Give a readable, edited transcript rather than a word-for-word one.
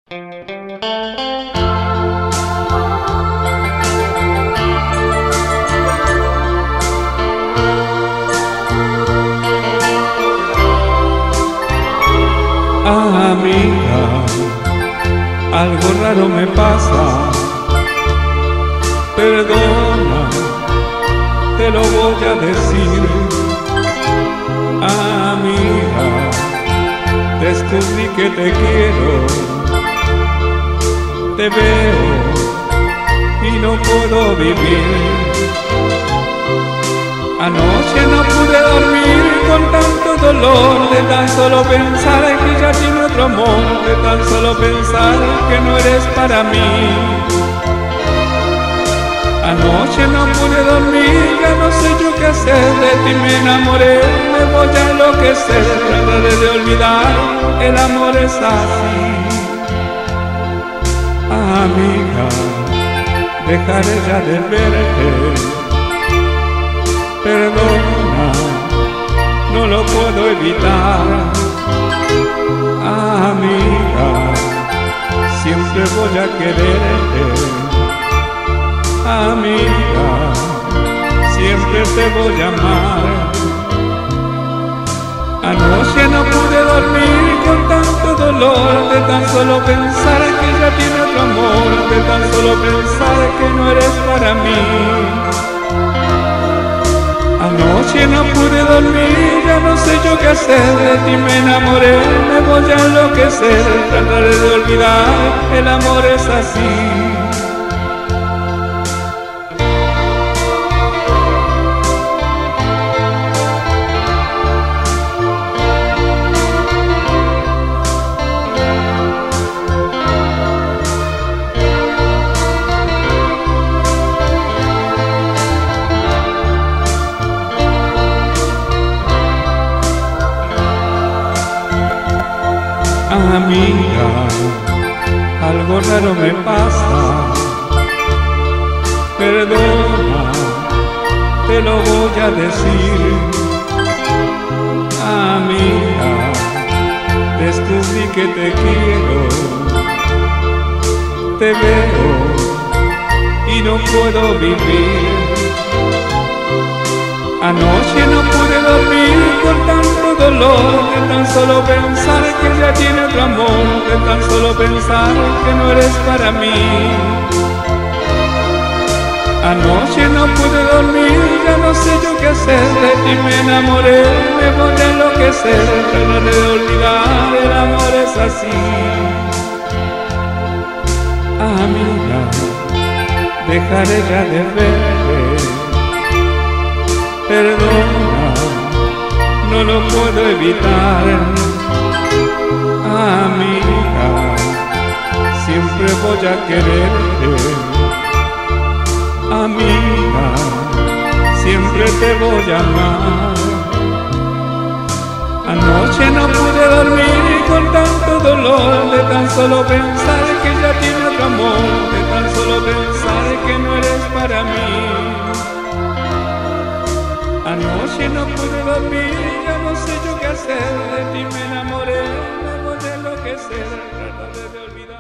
Amiga, algo raro me pasa, perdona, te lo voy a decir. Amiga, descubrí que te quiero, te veo y no puedo vivir. Anoche no pude dormir con tanto dolor, de tan solo pensar que ya tiene otro amor, de tan solo pensar que no eres para mí. Anoche no pude dormir, ya no sé yo qué hacer, de ti me enamoré, me voy a enloquecer. Trataré de olvidar, el amor es así. Amiga, dejaré ya de verte. Perdona, no lo puedo evitar. Amiga, siempre voy a quererte. Amiga, siempre te voy a amar. Anoche no pude dormir con tanto dolor, de tan solo pensar que ya tiene otro amor, de tan solo pensar que no eres para mí. Anoche no pude dormir, ya no sé yo qué hacer, de ti me enamoré, me voy a enloquecer. Trataré de olvidar, el amor es así. Amiga, algo raro me pasa, perdona, te lo voy a decir. Amiga, descubrí que te quiero, te veo y no puedo vivir. Anoche no pude dormir con tanto dolor, de tan solo pensar que ya tiene otro amor, de tan solo pensar que no eres para mí. Anoche no pude dormir, ya no sé yo qué hacer, de ti me enamoré, me voy a enloquecer. Trataré de olvidar, el amor es así. Amiga, dejaré ya de verte. Perdona, no lo puedo evitar. Amiga, siempre voy a quererte. Amiga, siempre te voy a amar. Anoche no pude dormir con tanto dolor, de tan solo pensar que ya tiene otro amor, de tan solo pensar que no eres para mí. Anoche no pude dormir, ya no sé yo qué hacer, de ti me enamoré, me voy a enloquecer. Trataré de olvidar.